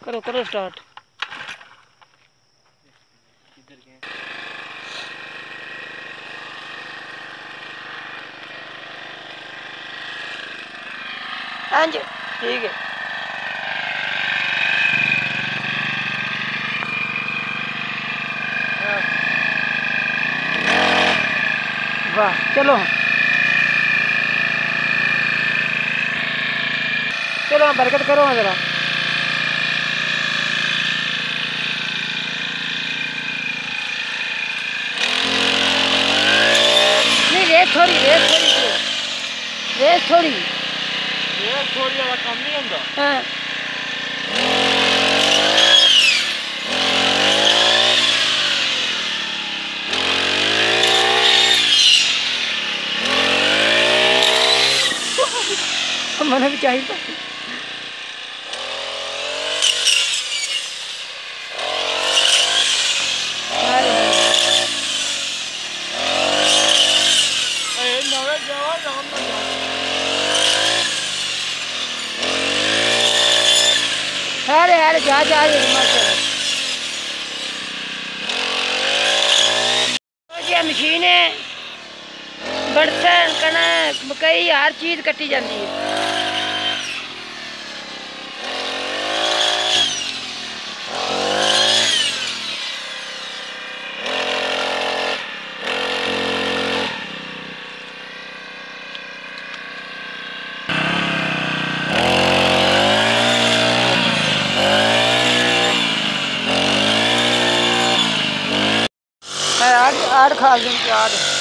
करो करो स्टार्ट। हाँ जी ठीक है। वाह चलो चलो बरकत करो जरा। नहीं रेस थोड़ी रेस थोड़ी ज़्यादा कम नहीं होता। हाँ मैंने भी चाहिए था। अरे अरे जा ये मशीन है बर्तन कणक मकई हर चीज़ कट्टी जाती है। आठ खा गई आठ।